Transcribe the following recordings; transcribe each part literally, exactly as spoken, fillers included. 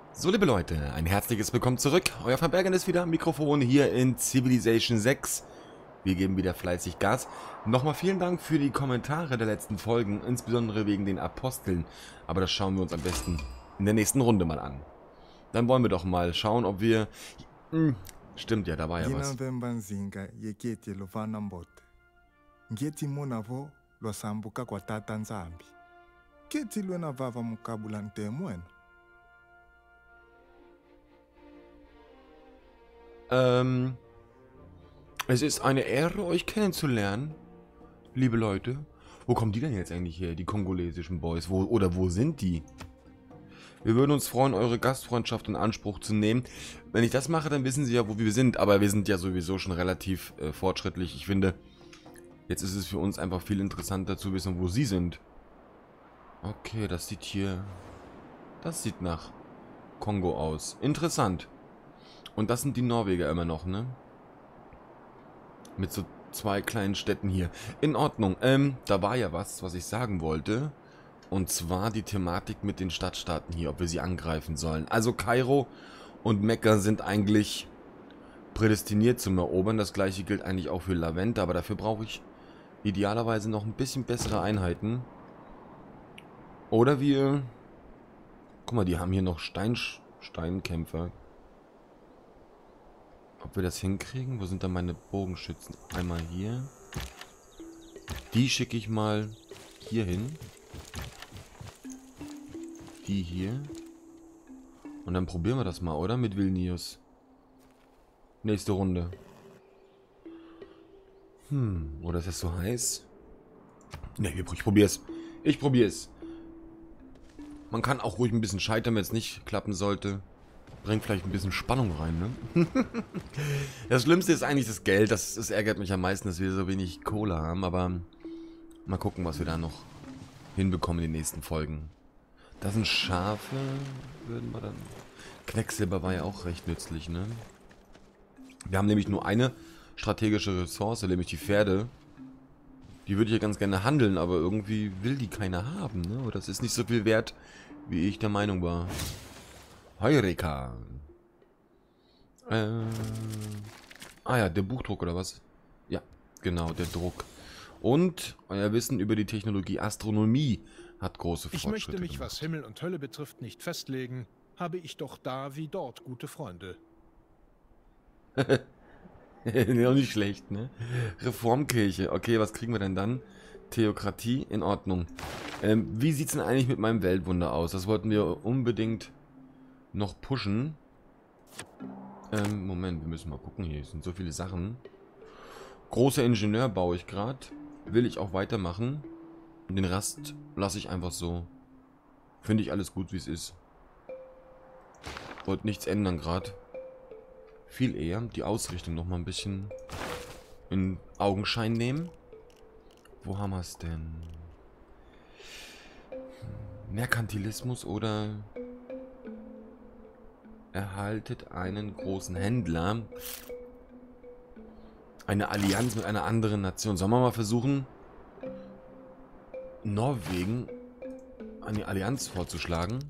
So, liebe Leute, ein herzliches Willkommen zurück. Euer Verbergen ist wieder am Mikrofon hier in Civilization sechs. Wir geben wieder fleißig Gas. Nochmal vielen Dank für die Kommentare der letzten Folgen, insbesondere wegen den Aposteln. Aber das schauen wir uns am besten in der nächsten Runde mal an. Dann wollen wir doch mal schauen, ob wir... Hm, stimmt ja, da war ja was. Ähm, es ist eine Ehre, euch kennenzulernen, liebe Leute. Wo kommen die denn jetzt eigentlich her, die kongolesischen Boys? Wo, oder wo sind die? Wir würden uns freuen, eure Gastfreundschaft in Anspruch zu nehmen. Wenn ich das mache, dann wissen sie ja, wo wir sind. Aber wir sind ja sowieso schon relativ äh, fortschrittlich. Ich finde, jetzt ist es für uns einfach viel interessanter zu wissen, wo sie sind. Okay, das sieht hier... Das sieht nach Kongo aus. Interessant. Und das sind die Norweger immer noch, ne? Mit so zwei kleinen Städten hier. In Ordnung. Ähm, da war ja was, was ich sagen wollte. Und zwar die Thematik mit den Stadtstaaten hier, ob wir sie angreifen sollen. Also Kairo und Mekka sind eigentlich prädestiniert zum Erobern. Das gleiche gilt eigentlich auch für Lavente, aber dafür brauche ich idealerweise noch ein bisschen bessere Einheiten. Oder wir... Guck mal, die haben hier noch Stein, Steinkämpfer. Ob wir das hinkriegen? Wo sind da meine Bogenschützen? Einmal hier. Die schicke ich mal hier hin. Die hier. Und dann probieren wir das mal, oder? Mit Vilnius. Nächste Runde. Hm, oder ist das so heiß? Ne, ich probier's. Ich probier's. Man kann auch ruhig ein bisschen scheitern, wenn es nicht klappen sollte. Bringt vielleicht ein bisschen Spannung rein, ne? Das Schlimmste ist eigentlich das Geld. Das, das ärgert mich am meisten, dass wir so wenig Kohle haben. Aber mal gucken, was wir da noch hinbekommen in den nächsten Folgen. Das sind Schafe, würden wir dann... Quecksilber war ja auch recht nützlich, ne? Wir haben nämlich nur eine strategische Ressource, nämlich die Pferde. Die würde ich ja ganz gerne handeln, aber irgendwie will die keiner haben, ne? Oder das ist nicht so viel wert, wie ich der Meinung war. Heureka. Äh, ah ja, der Buchdruck oder was? Ja, genau, der Druck. Und euer Wissen über die Technologie Astronomie hat große Fortschritte Ich möchte mich, gemacht. was Himmel und Hölle betrifft, nicht festlegen. Habe ich doch da wie dort gute Freunde. Auch nicht schlecht, ne? Reformkirche. Okay, was kriegen wir denn dann? Theokratie, in Ordnung. Ähm, wie sieht's denn eigentlich mit meinem Weltwunder aus? Das wollten wir unbedingt noch pushen. Ähm, Moment, wir müssen mal gucken hier. Es sind so viele Sachen. Großer Ingenieur baue ich gerade. Will ich auch weitermachen. Und den Rest lasse ich einfach so. Finde ich alles gut, wie es ist. Wollte nichts ändern gerade. Viel eher die Ausrichtung noch mal ein bisschen in Augenschein nehmen. Wo haben wir es denn? Merkantilismus oder... Erhaltet einen großen Händler. Eine Allianz mit einer anderen Nation. Sollen wir mal versuchen, Norwegen eine Allianz vorzuschlagen?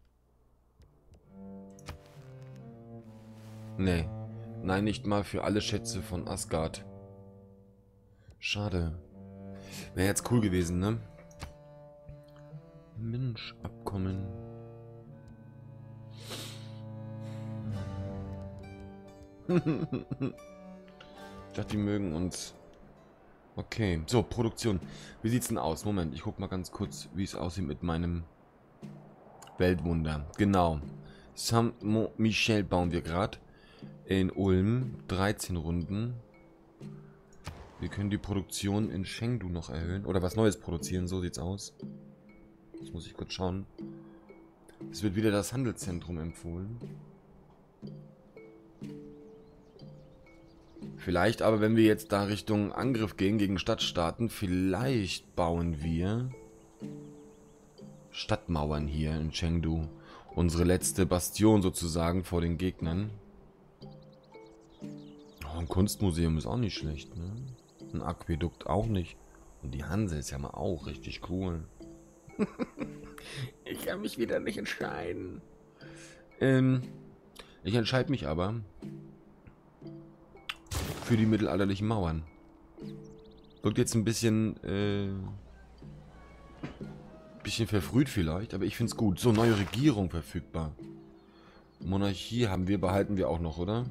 Nee. Nein, nicht mal für alle Schätze von Asgard. Schade. Wäre jetzt cool gewesen, ne? Mensch, Abkommen. Ich dachte, die mögen uns. Okay, so, Produktion. Wie sieht's denn aus? Moment, ich guck mal ganz kurz, wie es aussieht mit meinem Weltwunder. Genau. Saint-Michel bauen wir gerade. In Ulm. dreizehn Runden. Wir können die Produktion in Chengdu noch erhöhen. Oder was Neues produzieren, so sieht's aus. Das muss ich kurz schauen. Es wird wieder das Handelszentrum empfohlen. Vielleicht aber, wenn wir jetzt da Richtung Angriff gehen gegen Stadtstaaten, vielleicht bauen wir Stadtmauern hier in Chengdu. Unsere letzte Bastion sozusagen vor den Gegnern. Oh, ein Kunstmuseum ist auch nicht schlecht, ne? Ein Aquädukt auch nicht. Und die Hanse ist ja mal auch richtig cool. Ich kann mich wieder nicht entscheiden. Ähm, ich entscheide mich aber für die mittelalterlichen Mauern. Wirkt jetzt ein bisschen, äh, bisschen verfrüht vielleicht, aber ich finde es gut. So, neue Regierung verfügbar. Monarchie haben wir, behalten wir auch noch, oder?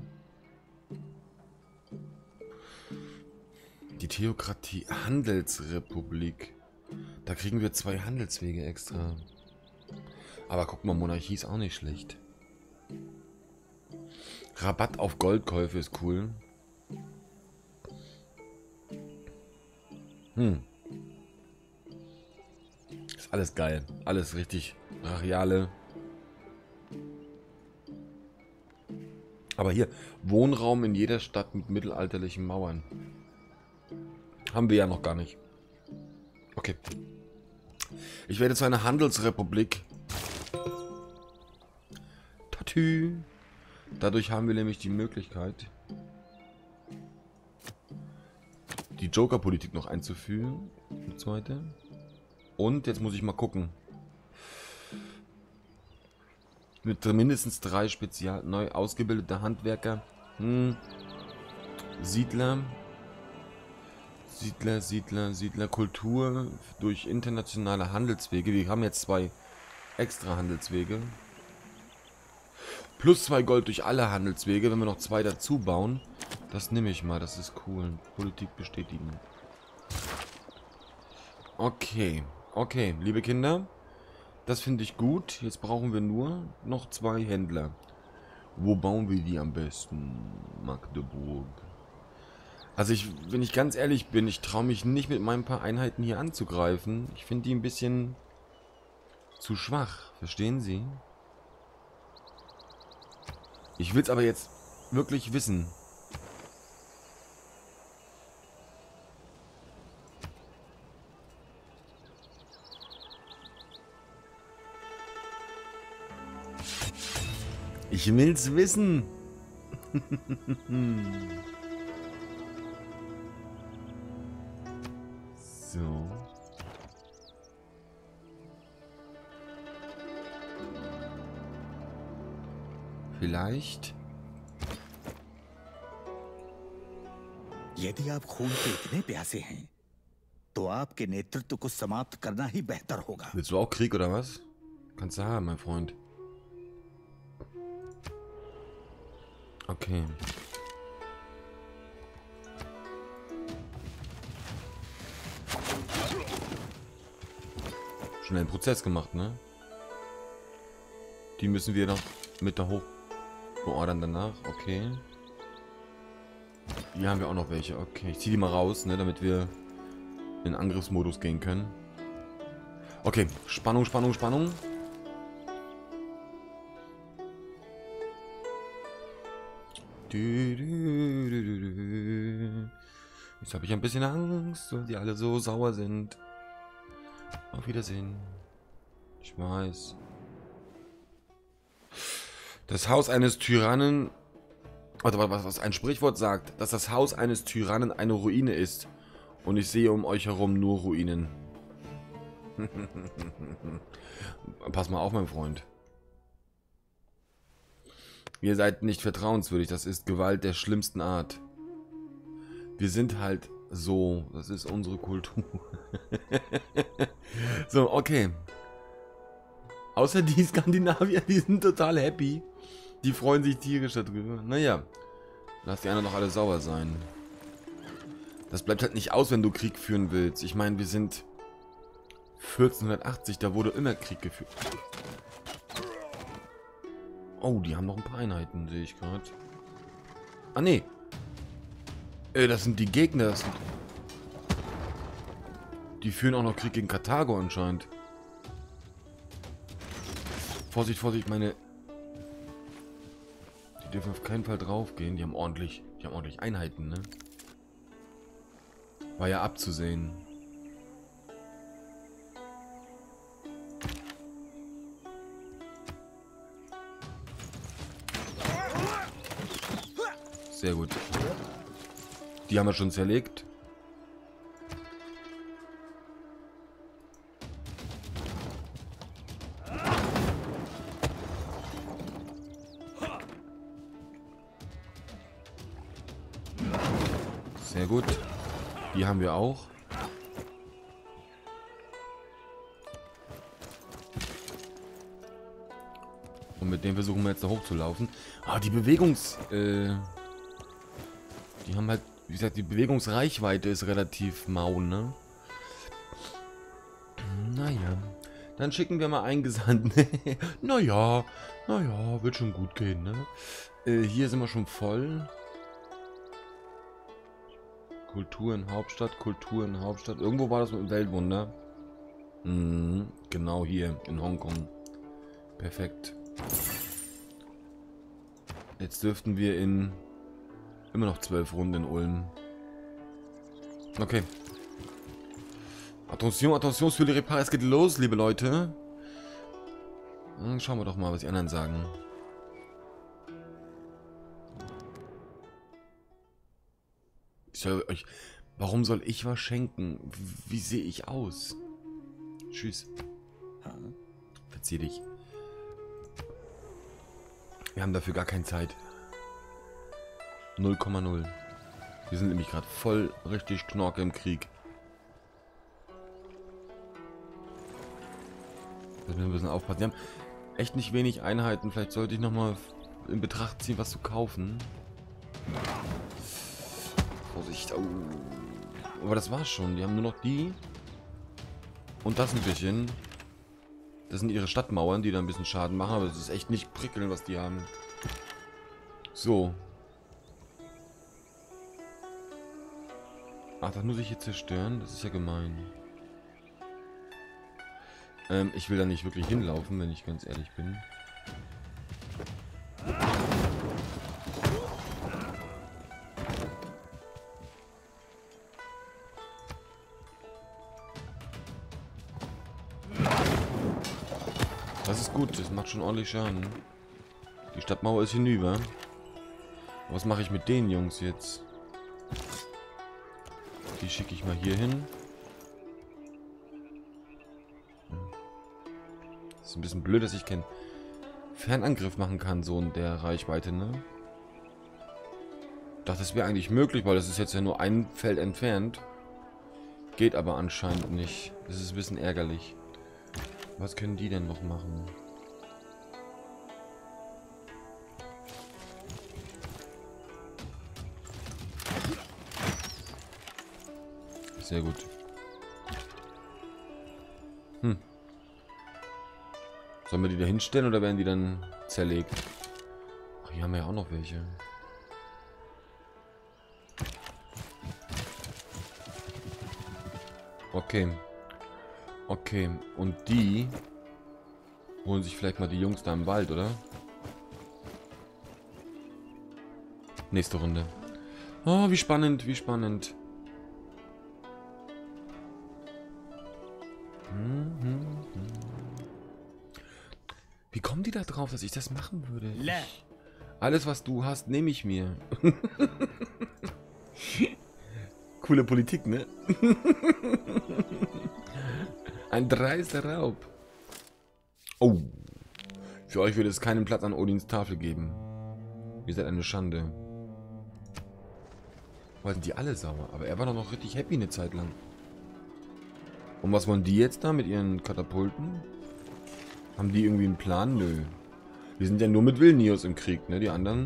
Die Theokratie, Handelsrepublik. Da kriegen wir zwei Handelswege extra. Aber guck mal, Monarchie ist auch nicht schlecht. Rabatt auf Goldkäufe ist cool. Hm. Ist alles geil. Alles richtig brachiale. Aber hier, Wohnraum in jeder Stadt mit mittelalterlichen Mauern. Haben wir ja noch gar nicht. Okay. Ich werde zu einer Handelsrepublik. Tatü. Dadurch haben wir nämlich die Möglichkeit, die Joker-Politik noch einzuführen. Die zweite. Und jetzt muss ich mal gucken. Mit mindestens drei spezial neu ausgebildete Handwerker. Hm. Siedler. Siedler, Siedler, Siedler. Kultur durch internationale Handelswege. Wir haben jetzt zwei extra Handelswege. Plus zwei Gold durch alle Handelswege. Wenn wir noch zwei dazu bauen. Das nehme ich mal. Das ist cool. Politik bestätigen. Okay. Okay, liebe Kinder. Das finde ich gut. Jetzt brauchen wir nur noch zwei Händler. Wo bauen wir die am besten? Magdeburg. Also ich, wenn ich ganz ehrlich bin, ich traue mich nicht mit meinen paar Einheiten hier anzugreifen. Ich finde die ein bisschen zu schwach. Verstehen Sie? Ich will es aber jetzt wirklich wissen. Ich will's wissen. So. Vielleicht. यदि आप खून के इतने प्यासे हैं, तो आपके नेतृत्व को समाप्त करना ही बेहतर होगा। Willst du auch Krieg oder was? Kannst du haben, mein Freund. Okay. Schnell einen Prozess gemacht, ne? Die müssen wir noch mit da hoch beordern danach. Okay. Hier haben wir auch noch welche. Okay, ich ziehe die mal raus, ne, damit wir in Angriffsmodus gehen können. Okay, Spannung, Spannung, Spannung. Jetzt habe ich ein bisschen Angst, weil die alle so sauer sind. Auf Wiedersehen. Ich weiß. Das Haus eines Tyrannen... Warte, was, was ein Sprichwort sagt, dass das Haus eines Tyrannen eine Ruine ist. Und ich sehe um euch herum nur Ruinen. Pass mal auf, mein Freund. Ihr seid nicht vertrauenswürdig, das ist Gewalt der schlimmsten Art. Wir sind halt so, das ist unsere Kultur. So, okay. Außer die Skandinavier, die sind total happy. Die freuen sich tierisch darüber. Naja, lass die anderen doch alle sauer sein. Das bleibt halt nicht aus, wenn du Krieg führen willst. Ich meine, wir sind vierzehnhundertachtzig, da wurde immer Krieg geführt. Oh, die haben noch ein paar Einheiten, sehe ich gerade. Ah, nee. Äh, das sind die Gegner. Das sind... Die führen auch noch Krieg gegen Karthago anscheinend. Vorsicht, Vorsicht, meine... Die dürfen auf keinen Fall draufgehen. Die haben ordentlich... Die haben ordentlich Einheiten, ne? War ja abzusehen. Sehr gut. Die haben wir schon zerlegt. Sehr gut. Die haben wir auch. Und mit dem versuchen wir jetzt da hochzulaufen. Ah, die Bewegungs... Äh, die haben halt... Wie gesagt, die Bewegungsreichweite ist relativ mau, ne? Naja. Dann schicken wir mal einen Gesandten. naja, naja, wird schon gut gehen, ne? Äh, hier sind wir schon voll. Kultur in Hauptstadt, Kultur in Hauptstadt. Irgendwo war das mit dem Weltwunder. Mhm, genau hier in Hongkong. Perfekt. Jetzt dürften wir in immer noch zwölf Runden in Ulm. Okay. Attention, attention, sur les Repars. Es geht los, liebe Leute. Dann schauen wir doch mal, was die anderen sagen. Ich soll euch... Warum soll ich was schenken? Wie sehe ich aus? Tschüss. Verzieh dich. Wir haben dafür gar keine Zeit. null Komma null. Wir sind nämlich gerade voll richtig Knorke im Krieg. Da müssen wir ein bisschen aufpassen. Wir haben echt nicht wenig Einheiten. Vielleicht sollte ich nochmal in Betracht ziehen, was zu kaufen. Vorsicht. Oh. Aber das war's schon. Die haben nur noch die. Und das ein bisschen. Das sind ihre Stadtmauern, die da ein bisschen Schaden machen. Aber es ist echt nicht prickelnd, was die haben. So. Ach, das muss ich hier zerstören? Das ist ja gemein. Ähm, ich will da nicht wirklich hinlaufen, wenn ich ganz ehrlich bin. Das ist gut, das macht schon ordentlich Schaden. Die Stadtmauer ist hinüber. Was mache ich mit den Jungs jetzt? Die schicke ich mal hier hin. Ist ein bisschen blöd, dass ich keinen Fernangriff machen kann, so in der Reichweite, ne? Ich dachte, das wäre eigentlich möglich, weil das ist jetzt ja nur ein Feld entfernt. Geht aber anscheinend nicht. Das ist ein bisschen ärgerlich. Was können die denn noch machen? Sehr gut. Hm. Sollen wir die da hinstellen oder werden die dann zerlegt? Ach, hier haben wir ja auch noch welche. Okay. Okay. Und die holen sich vielleicht mal die Jungs da im Wald, oder? Nächste Runde. Oh, wie spannend, wie spannend. Wie kommen die da drauf, dass ich das machen würde? Ich, alles, was du hast, nehme ich mir. Coole Politik, ne? Ein dreister Raub. Oh. Für euch würde es keinen Platz an Odins Tafel geben. Ihr seid eine Schande. Wollten die alle sauer. Aber er war doch noch richtig happy eine Zeit lang. Und was wollen die jetzt da mit ihren Katapulten? Haben die irgendwie einen Plan? Nö. Wir sind ja nur mit Vilnius im Krieg, ne? Die anderen...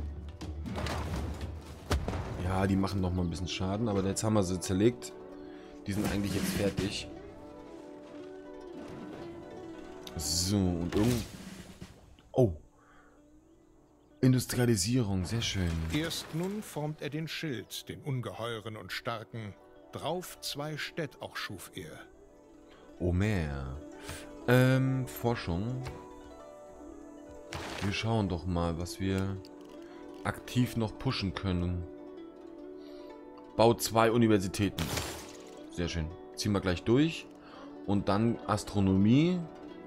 Ja, die machen noch mal ein bisschen Schaden, aber jetzt haben wir sie zerlegt. Die sind eigentlich jetzt fertig. So, und irgend... Oh. Industrialisierung, sehr schön. Erst nun formt er den Schild, den ungeheuren und starken. Drauf zwei Städt auch schuf er. Omer. Ähm, Forschung. Wir schauen doch mal, was wir aktiv noch pushen können. Bau zwei Universitäten. Sehr schön. Ziehen wir gleich durch. Und dann Astronomie.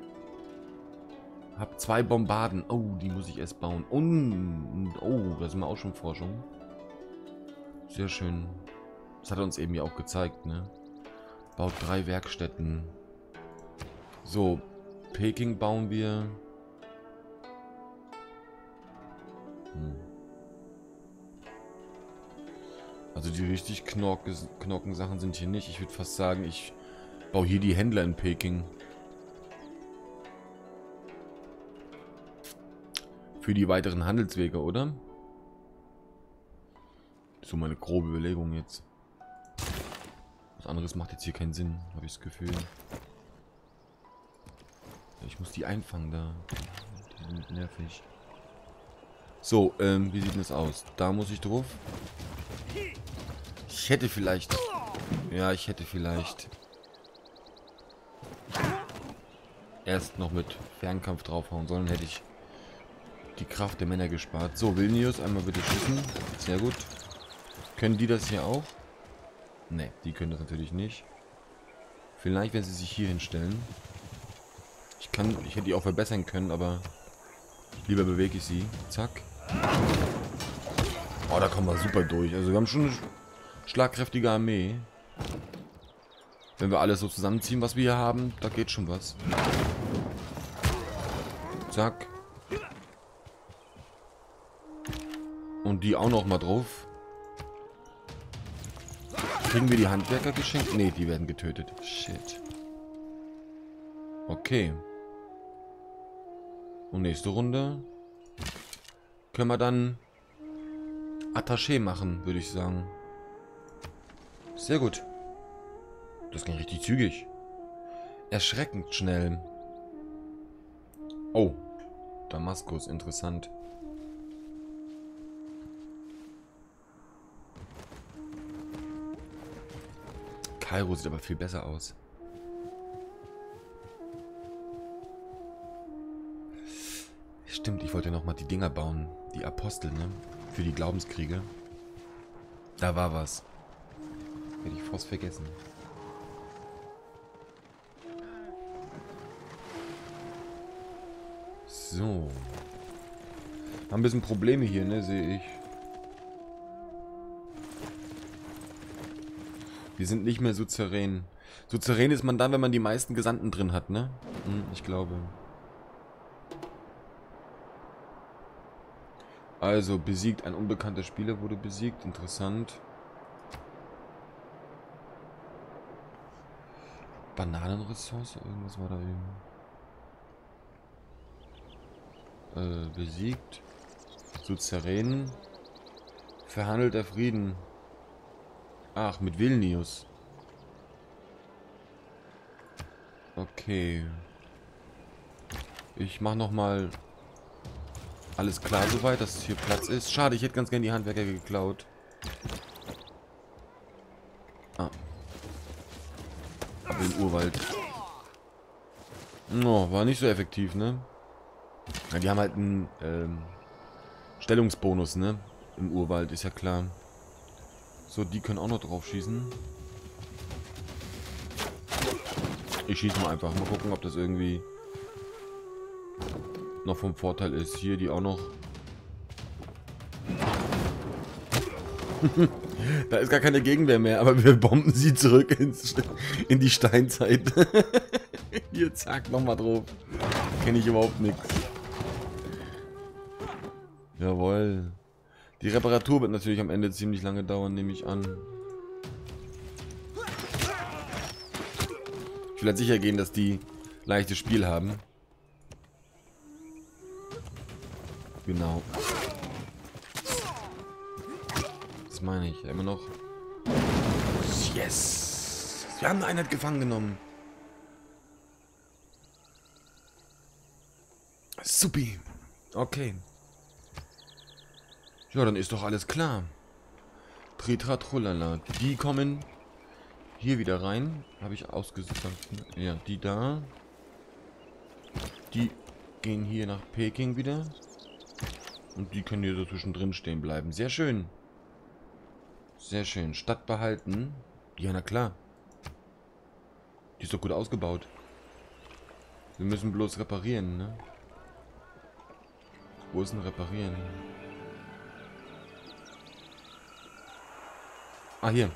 Hab zwei Bombarden. Oh, die muss ich erst bauen. Und, oh, da sind wir auch schon Forschung. Sehr schön. Das hat er uns eben ja auch gezeigt, ne? Baut drei Werkstätten. So, Peking bauen wir. Hm. Also die richtig knocken Sachen sind hier nicht. Ich würde fast sagen, ich baue hier die Händler in Peking. Für die weiteren Handelswege, oder? So meine grobe Überlegung jetzt. Was anderes macht jetzt hier keinen Sinn, habe ich das Gefühl. Ich muss die einfangen da. Die sind nervig. So, ähm, wie sieht denn das aus? Da muss ich drauf. Ich hätte vielleicht... Ja, ich hätte vielleicht... erst noch mit Fernkampf draufhauen sollen, hätte ich die Kraft der Männer gespart. So, Vilnius, einmal bitte schießen. Sehr gut. Können die das hier auch? Ne, die können das natürlich nicht. Vielleicht, wenn sie sich hier hinstellen. Ich kann, ich hätte die auch verbessern können, aber lieber bewege ich sie. Zack. Oh, da kommen wir super durch. Also wir haben schon eine schlagkräftige Armee. Wenn wir alles so zusammenziehen, was wir hier haben, da geht schon was. Zack. Und die auch noch mal drauf. Kriegen wir die Handwerker geschenkt? Ne, die werden getötet. Shit. Okay. Und nächste Runde können wir dann Attaché machen, würde ich sagen. Sehr gut. Das ging richtig zügig. Erschreckend schnell. Oh. Damaskus, interessant. Kairo sieht aber viel besser aus. Stimmt, ich wollte noch mal die Dinger bauen. Die Apostel, ne? Für die Glaubenskriege. Da war was. Hätte ich fast vergessen. So. Haben ein bisschen Probleme hier, ne? Sehe ich. Wir sind nicht mehr Suzerän. Suzerän ist man dann, wenn man die meisten Gesandten drin hat, ne? Hm, ich glaube. Also, besiegt. Ein unbekannter Spieler wurde besiegt. Interessant. Bananenressource? Irgendwas war da eben. Äh, besiegt. Suzerän. Verhandelter Frieden. Ach, mit Vilnius. Okay. Ich mach noch mal alles klar soweit, dass hier Platz ist. Schade, ich hätte ganz gerne die Handwerker geklaut. Ah. Aber im Urwald. Oh, war nicht so effektiv, ne? Ja, die haben halt einen ähm, Stellungsbonus, ne? Im Urwald, ist ja klar. So, die können auch noch drauf schießen. Ich schieße mal einfach. Mal gucken, ob das irgendwie noch vom Vorteil ist. Hier die auch noch. Da ist gar keine Gegenwehr mehr, aber wir bomben sie zurück ins, in die Steinzeit. Hier, zack, nochmal drauf. Kenne ich überhaupt nichts. Jawohl. Die Reparatur wird natürlich am Ende ziemlich lange dauern, nehme ich an. Ich will halt sicher gehen, dass die leichtes Spiel haben. Genau. Das meine ich. Immer noch. Yes! Wir haben eine Einheit gefangen genommen. Supi. Okay. Ja, dann ist doch alles klar. Tritra Trullala. Die kommen hier wieder rein. Habe ich ausgesucht. Ja, die da. Die gehen hier nach Peking wieder. Und die können hier so zwischendrin stehen bleiben. Sehr schön. Sehr schön. Stadt behalten. Ja, na klar. Die ist doch gut ausgebaut. Wir müssen bloß reparieren, ne? Wo ist denn reparieren? Ah, hier.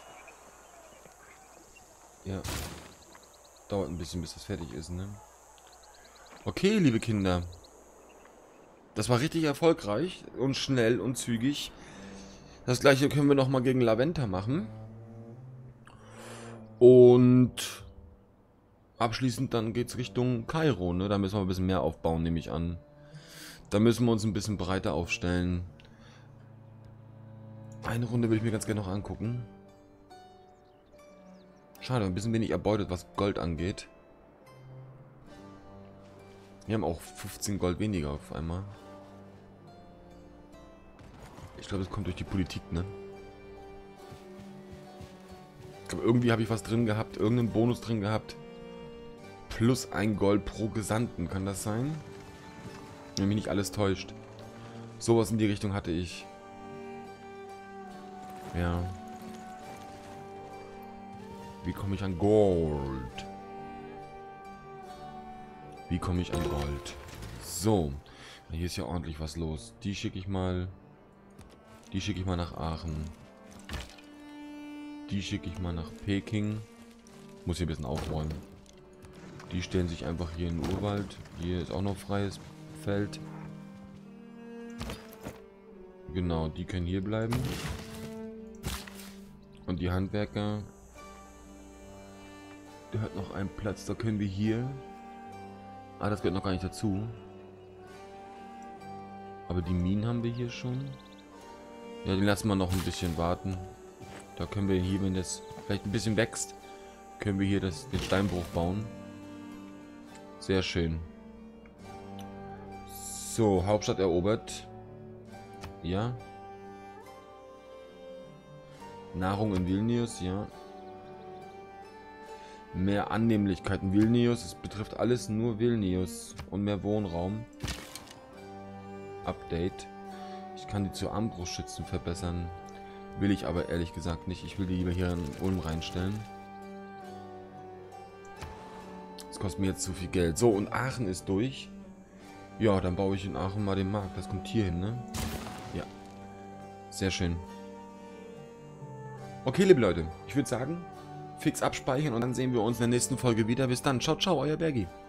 Ja. Dauert ein bisschen, bis das fertig ist, ne? Okay, liebe Kinder. Das war richtig erfolgreich und schnell und zügig. Das gleiche können wir nochmal gegen Laventa machen. Und abschließend dann geht es Richtung Kairo, ne? Da müssen wir ein bisschen mehr aufbauen, nehme ich an. Da müssen wir uns ein bisschen breiter aufstellen. Eine Runde würde ich mir ganz gerne noch angucken. Schade, ein bisschen wenig erbeutet, was Gold angeht. Wir haben auch fünfzehn Gold weniger auf einmal. Ich glaube, das kommt durch die Politik, ne? Ich glaube, irgendwie habe ich was drin gehabt, irgendeinen Bonus drin gehabt. Plus ein Gold pro Gesandten, kann das sein? Wenn mich nicht alles täuscht. Sowas in die Richtung hatte ich. Ja. Wie komme ich an Gold? Wie komme ich an Gold? So. Hier ist ja ordentlich was los. Die schicke ich mal. Die schicke ich mal nach Aachen. Die schicke ich mal nach Peking. Muss hier ein bisschen aufräumen. Die stellen sich einfach hier in den Urwald. Hier ist auch noch freies Feld. Genau, die können hier bleiben. Und die Handwerker. Der hat noch einen Platz, da können wir hier. Ah, das gehört noch gar nicht dazu. Aber die Minen haben wir hier schon. Ja, den lassen wir noch ein bisschen warten. Da können wir hier, wenn das vielleicht ein bisschen wächst, können wir hier das, den Steinbruch bauen. Sehr schön. So, Hauptstadt erobert. Ja. Nahrung in Vilnius, ja. Mehr Annehmlichkeiten. Vilnius, es betrifft alles nur Vilnius. Und mehr Wohnraum. Update. Ich kann die zu Armbrustschützen verbessern. Will ich aber ehrlich gesagt nicht. Ich will die lieber hier in Ulm reinstellen. Das kostet mir jetzt zu viel Geld. So, und Aachen ist durch. Ja, dann baue ich in Aachen mal den Markt. Das kommt hier hin, ne? Ja. Sehr schön. Okay, liebe Leute. Ich würde sagen, fix abspeichern und dann sehen wir uns in der nächsten Folge wieder. Bis dann. Ciao, ciao, euer Bergi.